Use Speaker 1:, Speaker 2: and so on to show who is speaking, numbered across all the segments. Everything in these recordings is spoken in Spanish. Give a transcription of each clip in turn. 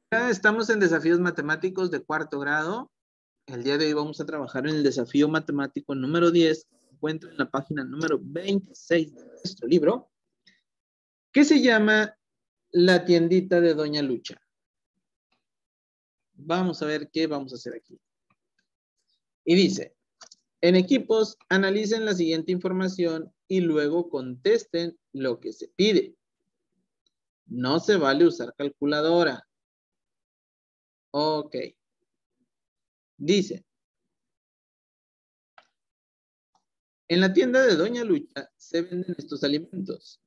Speaker 1: Estamos en desafíos matemáticos de cuarto grado. El día de hoy vamos a trabajar en el desafío matemático número 10, que se encuentra en la página número 26 de nuestro libro, que se llama La tiendita de Doña Lucha. Vamos a ver qué vamos a hacer aquí. Y dice, en equipos, analicen la siguiente información y luego contesten lo que se pide. No se vale usar calculadora. Ok. Dice, en la tienda de Doña Lucha se venden estos alimentos.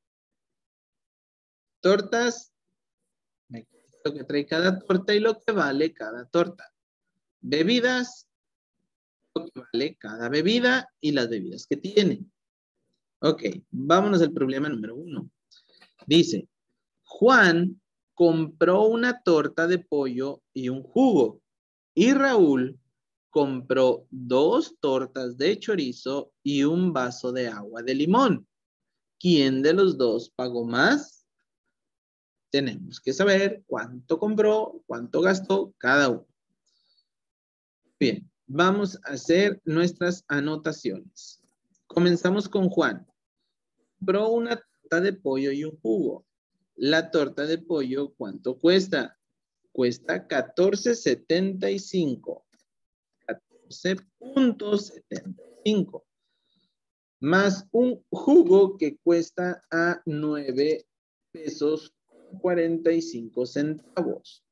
Speaker 1: Tortas, lo que trae cada torta y lo que vale cada torta. Bebidas, lo que vale cada bebida y las bebidas que tiene. Ok, vámonos al problema número 1. Dice, Juan compró una torta de pollo y un jugo. Y Raúl compró 2 tortas de chorizo y un vaso de agua de limón. ¿Quién de los dos pagó más? Tenemos que saber cuánto compró, cuánto gastó cada uno. Bien, vamos a hacer nuestras anotaciones. Comenzamos con Juan. Compró una torta de pollo y un jugo. La torta de pollo, ¿cuánto cuesta? Cuesta $14.75. 14.75. Más un jugo que cuesta a 9 pesos 45 centavos.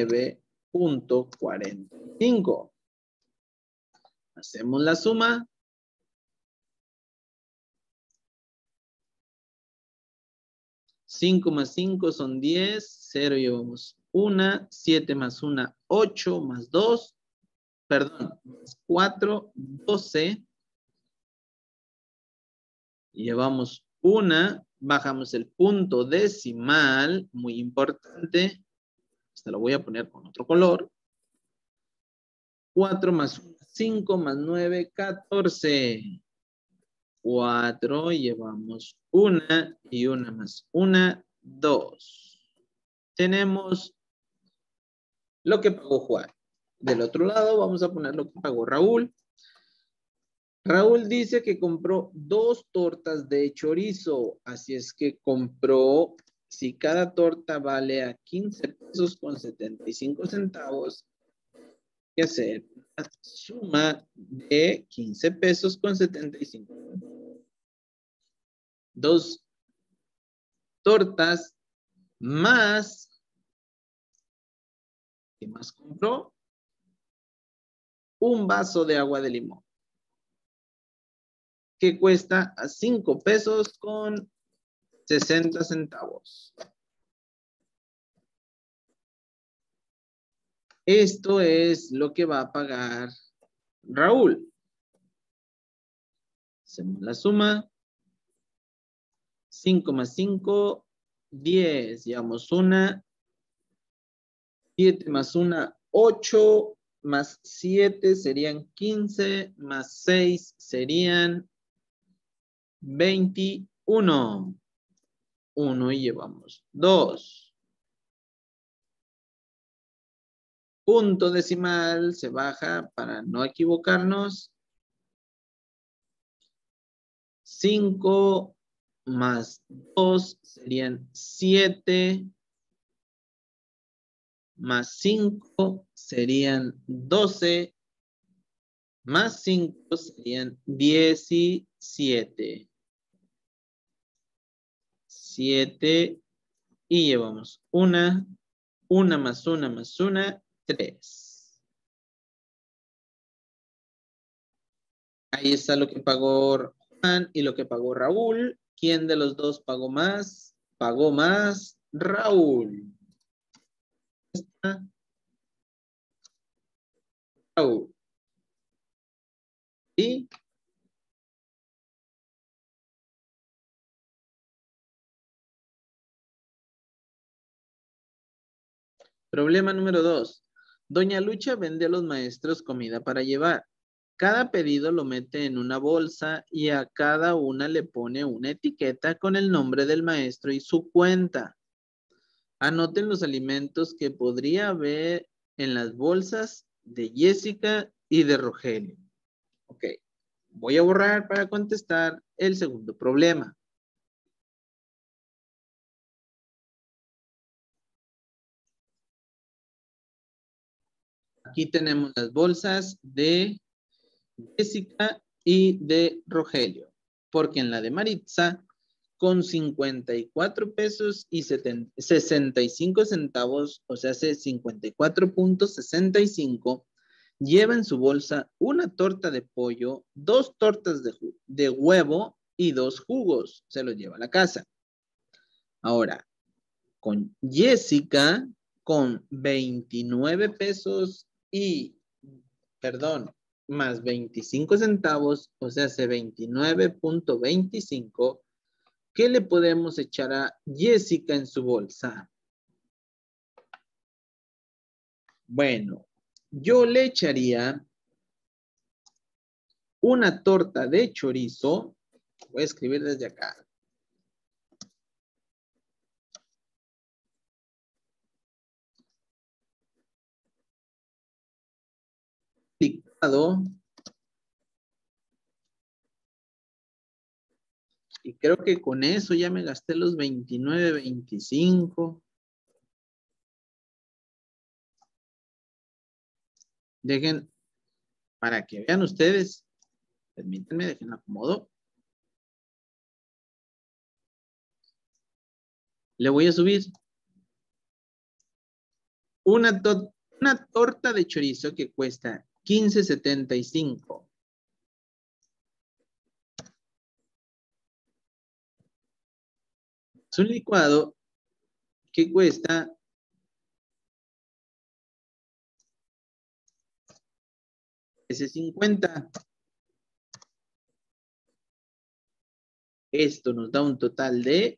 Speaker 1: 9.45. Hacemos la suma. 5 más 5 son 10. 0 llevamos 1. 7 más 1, 8 más 2. Perdón, más 4, 12. Llevamos 1. Bajamos el punto decimal. Muy importante. Este lo voy a poner con otro color. 4 más 1, 5 más 9, 14. 4, llevamos 1 y 1 más 1, 2. Tenemos lo que pagó Juan. Del otro lado vamos a poner lo que pagó Raúl. Raúl dice que compró 2 tortas de chorizo. Así es que compró, si cada torta vale a 15 pesos con 75 centavos, hay que hacer una suma de 15 pesos con 75 centavos. 2 tortas más, ¿qué más compró? Un vaso de agua de limón, que cuesta a 5 pesos con 60 centavos. Esto es lo que va a pagar Raúl. Hacemos la suma. 5 más 5, 10. Llevamos 1. 7 más 1, 8. Más 7 serían 15. Más 6 serían 21. 1 y llevamos 2. Punto decimal se baja para no equivocarnos. 5 más 2 serían 7. Más 5 serían 12. Más 5 serían 17. 7 y llevamos 1. 1 más 1 más 1, 3. Ahí está lo que pagó Juan y lo que pagó Raúl. ¿Quién de los dos pagó más? Pagó más Raúl. Raúl. ¿Y? Problema número 2. Doña Lucha vende a los maestros comida para llevar. Cada pedido lo mete en una bolsa y a cada una le pone una etiqueta con el nombre del maestro y su cuenta. Anoten los alimentos que podría haber en las bolsas de Jessica y de Rogelio. Ok. Voy a borrar para contestar el segundo problema. Aquí tenemos las bolsas de Jessica y de Rogelio. Porque en la de Maritza, con 54 pesos y 65 centavos, o sea, 54.65, lleva en su bolsa una torta de pollo, 2 tortas de huevo y 2 jugos. Se los lleva a la casa. Ahora, con Jessica, con 29 pesos y, perdón, más 25 centavos, o sea, hace 29.25, ¿qué le podemos echar a Jessica en su bolsa? Bueno, yo le echaría una torta de chorizo. Voy a escribir desde acá. Licuado. Y creo que con eso ya me gasté los 29.25. Dejen, para que vean ustedes, permítanme, dejen acomodo. Le voy a subir una torta de chorizo que cuesta 15.75. Es un licuado que cuesta 13.50. Esto nos da un total de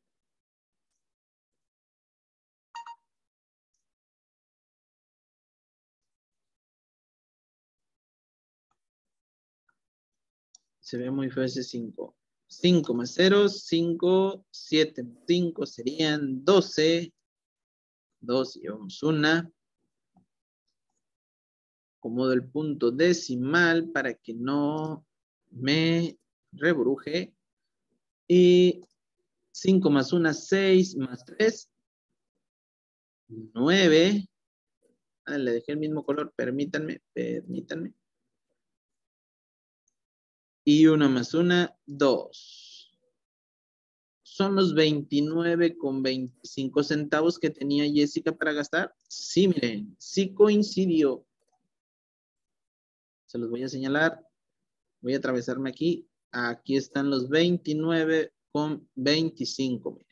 Speaker 1: se ve muy feo ese 5. 5 más 0, 5, 7 más 5 serían 12. 2 llevamos una. Acomodo el punto decimal para que no me rebruje. Y 5 más 1, 6 más 3, 9. Le dejé el mismo color, permítanme. Y 1 más 1, 2. ¿Son los 29.25 centavos que tenía Jessica para gastar? Sí, miren, sí coincidió. Se los voy a señalar. Voy a atravesarme aquí. Aquí están los 29.25. Miren.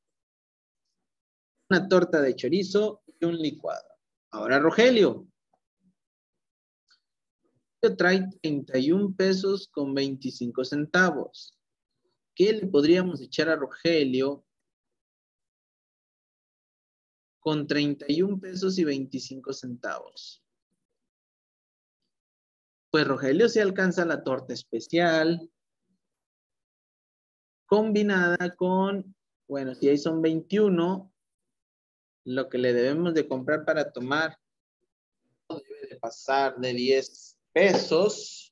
Speaker 1: Una torta de chorizo y un licuado. Ahora Rogelio. Trae 31 pesos con 25 centavos. ¿Qué le podríamos echar a Rogelio con 31 pesos y 25 centavos? Pues Rogelio se alcanza la torta especial combinada con, bueno, si ahí son 21, lo que le debemos de comprar para tomar no debe de pasar de 10 pesos.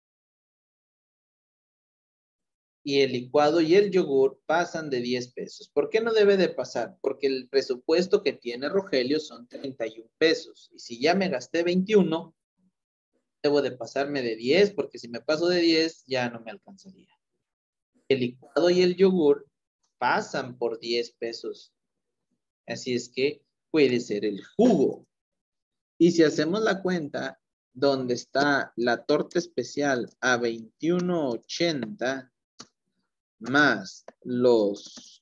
Speaker 1: Y el licuado y el yogur pasan de 10 pesos. ¿Por qué no debe de pasar? Porque el presupuesto que tiene Rogelio son 31 pesos. Y si ya me gasté 21, debo de pasarme de 10, porque si me paso de 10, ya no me alcanzaría. El licuado y el yogur pasan por 10 pesos. Así es que puede ser el jugo. Y si hacemos la cuenta, donde está la torta especial a 21.80 más los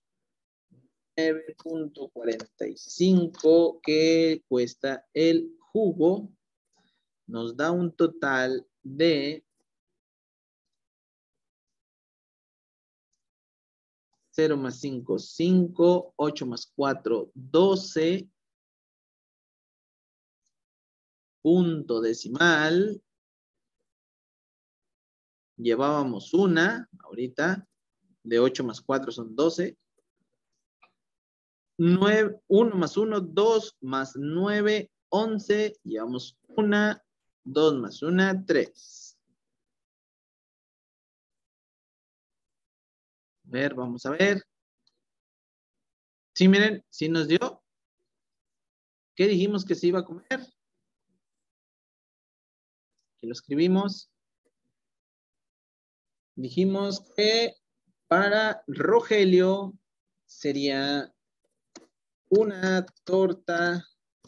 Speaker 1: 9.45 que cuesta el jugo, nos da un total de 0 más 5, 5, 8 más 4, 12, punto decimal. Llevábamos una, ahorita, de 8 más 4 son 12. 9, 1 más 1, 2 más 9, 11. Llevamos 1, 2 más 1, 3. A ver, vamos a ver. Sí, miren, sí nos dio. ¿Qué dijimos que se iba a comer? Aquí lo escribimos. Dijimos que para Rogelio sería una torta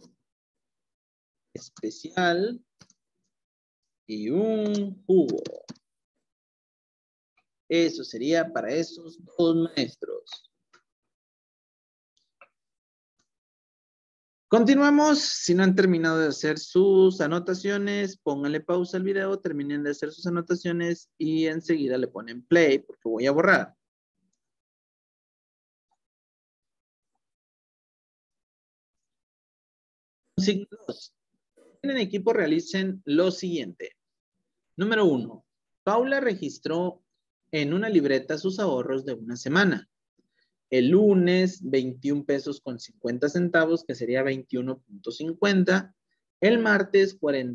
Speaker 1: especial y un jugo. Eso sería para esos dos maestros. Continuamos. Si no han terminado de hacer sus anotaciones, pónganle pausa al video, terminen de hacer sus anotaciones y enseguida le ponen play porque voy a borrar. Signo 2. En el equipo realicen lo siguiente. Número 1. Paula registró en una libreta sus ahorros de una semana. El lunes, 21 pesos con 50 centavos, que sería 21.50. El martes,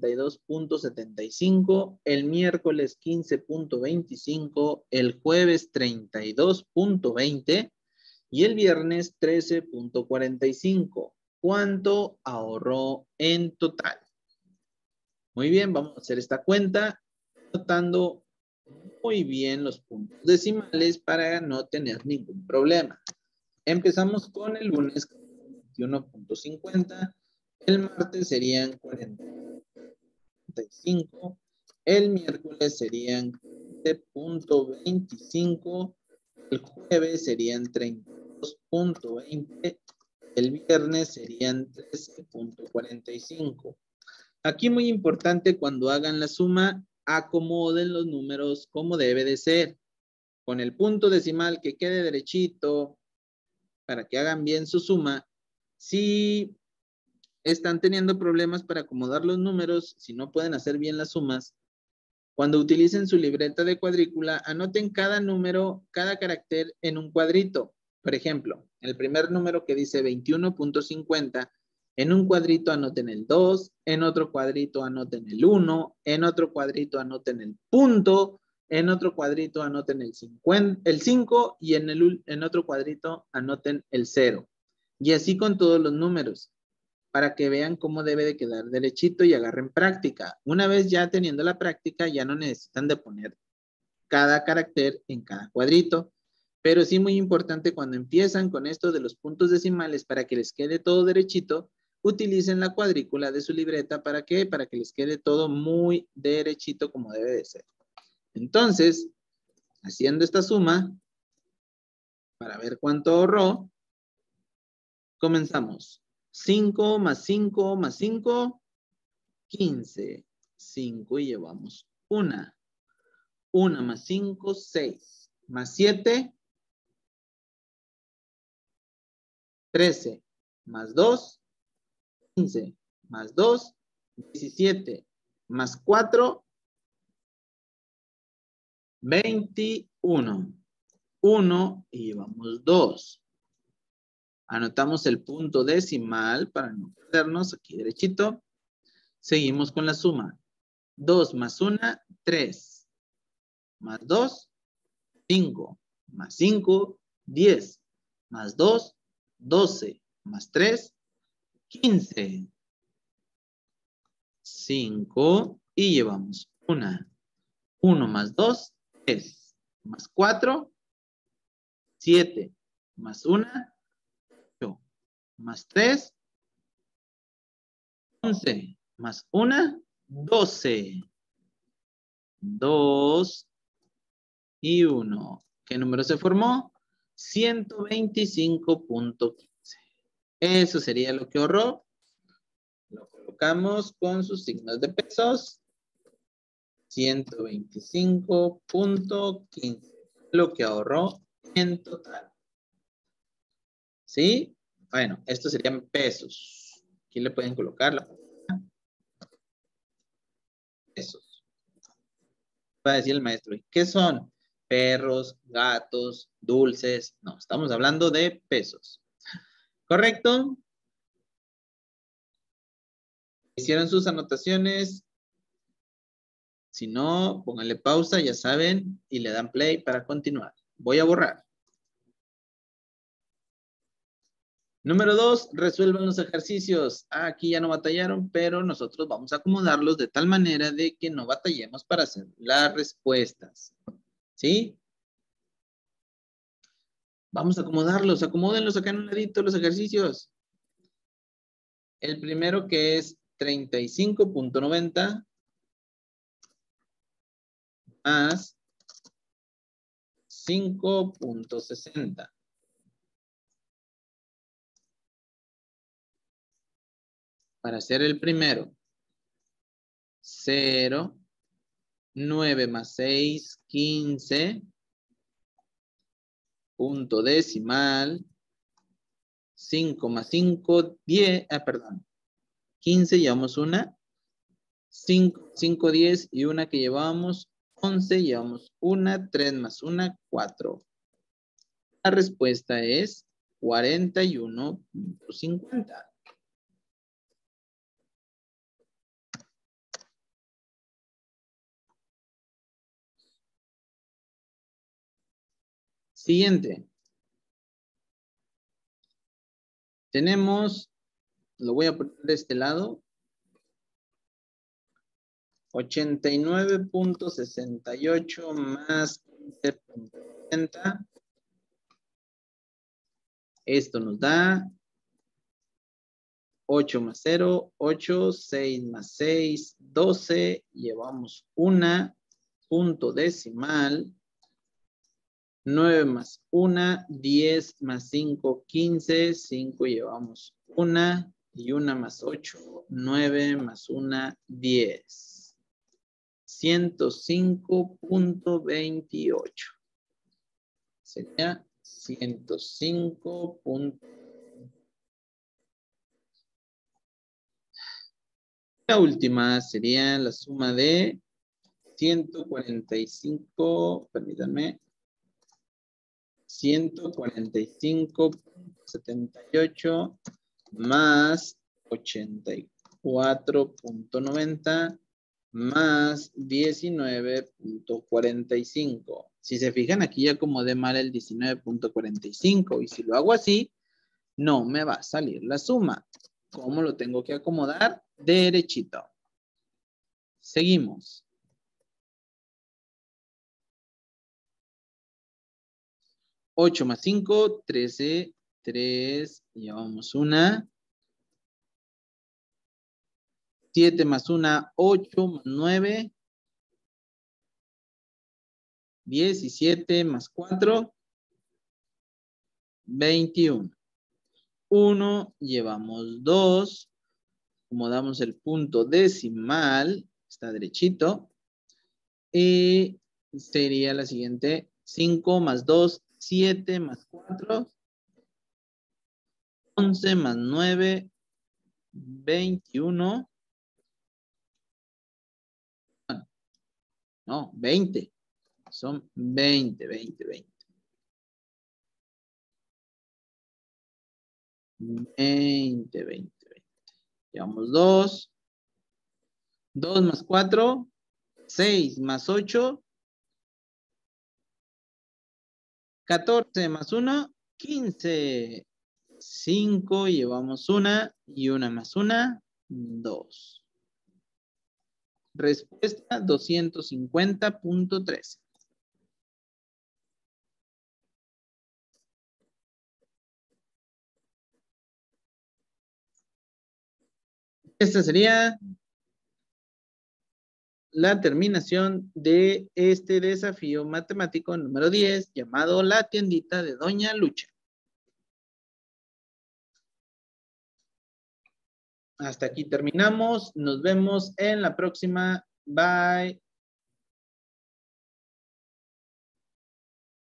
Speaker 1: 42.75. El miércoles, 15.25. El jueves, 32.20. Y el viernes, 13.45. ¿Cuánto ahorró en total? Muy bien, vamos a hacer esta cuenta anotando muy bien los puntos decimales para no tener ningún problema. Empezamos con el lunes, 21.50. El martes serían 45. El miércoles serían 20.25. El jueves serían 32.20. El viernes serían 13.45. Aquí muy importante, cuando hagan la suma, acomoden los números como debe de ser. Con el punto decimal que quede derechito, para que hagan bien su suma. Si están teniendo problemas para acomodar los números, si no pueden hacer bien las sumas, cuando utilicen su libreta de cuadrícula, anoten cada número, cada carácter en un cuadrito. Por ejemplo, el primer número que dice 21.50, en un cuadrito anoten el 2, en otro cuadrito anoten el 1, en otro cuadrito anoten el punto, en otro cuadrito anoten el 5 y en otro cuadrito anoten el 0. Y así con todos los números, para que vean cómo debe de quedar derechito y agarren práctica. Una vez ya teniendo la práctica, ya no necesitan de poner cada carácter en cada cuadrito. Pero sí muy importante cuando empiezan con esto de los puntos decimales, para que les quede todo derechito, utilicen la cuadrícula de su libreta. ¿Para qué? Para que les quede todo muy derechito como debe de ser. Entonces, haciendo esta suma, para ver cuánto ahorró, comenzamos. 5 más 5 más 5, 15. 5 y llevamos 1. 1 más 5, 6. Más 7, 13. Más 2, 15. Más 2, 17. Más 4, 21. 1 y llevamos 2. Anotamos el punto decimal para no perdernos aquí derechito. Seguimos con la suma. 2 más 1, 3. Más 2, 5. Más 5, 10. Más 2, 12. Más 3, 15. 5 y llevamos 1. 1 más 2, 3. Más 4, 7. Más 1, 8. Más 3, 11. Más 1, 12. 2 y 1. ¿Qué número se formó? 125.15. Eso sería lo que ahorró. Lo colocamos con sus signos de pesos. 125.15. Lo que ahorró en total. ¿Sí? Bueno, estos serían pesos. Aquí le pueden colocar la pesos. Va a decir el maestro, ¿y qué son? Perros, gatos, dulces. No, estamos hablando de pesos. ¿Correcto? ¿Hicieron sus anotaciones? Si no, pónganle pausa, ya saben, y le dan play para continuar. Voy a borrar. Número 2, resuelvan los ejercicios. Aquí ya no batallaron, pero nosotros vamos a acomodarlos de tal manera de que no batallemos para hacer las respuestas. ¿Sí? Vamos a acomodarlos. Acomódenlos acá en un ladito los ejercicios. El primero que es 35.90 más 5.60. Para hacer el primero, 0, 9 más 6, 15, punto decimal, 5 más 5, 10, perdón, 15, llevamos una, 5, 10 y una que llevamos, 11, llevamos una, 3 más una, 4. La respuesta es 41.50. Siguiente. Tenemos, lo voy a poner de este lado, 89.68 más 15.70. Esto nos da 8 más 0, 8, 6 más 6, 12. Llevamos una, punto decimal. 9 más 1, 10 más 5, 15. 5 llevamos una y una más 8, 9 más 1, 10. 105.28. Sería 105. La última sería la suma de 145, permítanme, 145.78 más 84.90 más 19.45. Si se fijan, aquí ya acomodé mal el 19.45 y si lo hago así, no me va a salir la suma. ¿Cómo lo tengo que acomodar? Derechito. Seguimos. 8 más 5, 13, 3, llevamos una. 7 más 1, 8 más 9. 17 más 4, 21. 1, llevamos 2. Acomodamos el punto decimal, está derechito. Y sería la siguiente, 5 más 2, 7 más 4, 11 más 9, 21. No, 20. Son 20, 20, 20. 20, 20, 20. Llevamos 2. 2 más 4, 6 más 8, 14 más 1, 15. 5, llevamos una y una más una, 2. Respuesta 250.13. Esta sería la terminación de este desafío matemático número 10 llamado La tiendita de Doña Lucha. Hasta aquí terminamos. Nos vemos en la próxima. Bye.